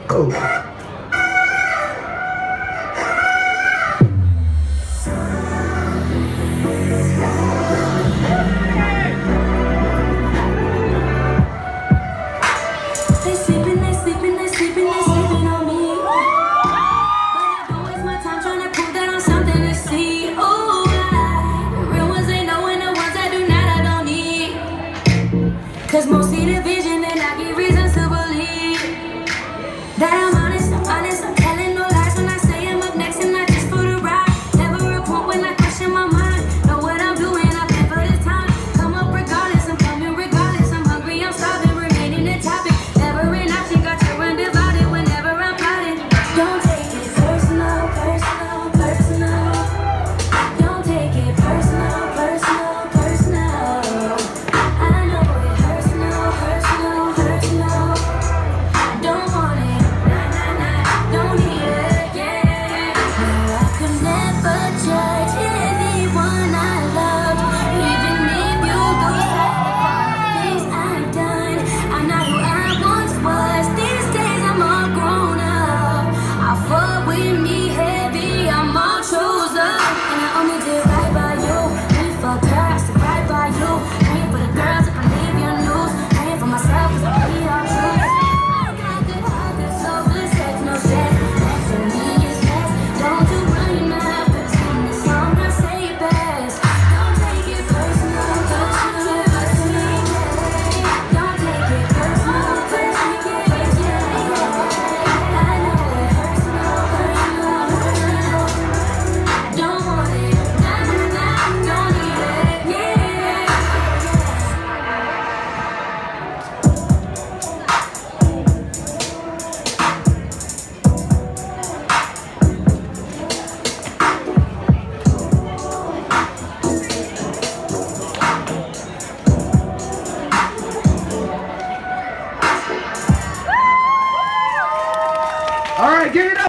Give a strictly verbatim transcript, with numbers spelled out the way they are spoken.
Oh. They sleeping, they sleeping, they sleeping, they sleeping on me. But I don't waste my time trying to prove that I'm something to see. Oh, I, the real ones ain't knowing the ones that do not, I don't need. Cause most see the vision and I get reasons to believe that I'm honest, I'm honest, I'm telling no lies when I say I'm up next and not just for the ride. Never a point when I question my mind. Know what I'm doing, I plan for this time. Come up regardless, I'm coming regardless. I'm hungry, I'm starving, remaining the topic. Never an option, got you undivided whenever I'm plotting. Don't take it personal, personal, personal. Don't take it personal, personal, personal. I know it hurts now, hurts now, hurts now. I don't want it, nah, nah, nah, don't need it, yeah. No, I could never judge anyone I loved, even if you lose sight of all the things I've done. I'm not who I once was. These days I'm all grown up. I fuck with me heavy, I'm all chose up. And I only did right by you. When you fucked her, I stood right by you. Praying for the girls that believe your news. Praying for myself cause I be all true. I got good heart, good soul, good sex, no stress. That's for me is best. Don't you run your mouth, cause in this song I say it best. Don't take it personal, personal, personal. Don't take it personal, personal, personal. I know it hurts now, personal, personal. I don't want it, nah, nah, nah, don't need it, yeah. All right, give it up.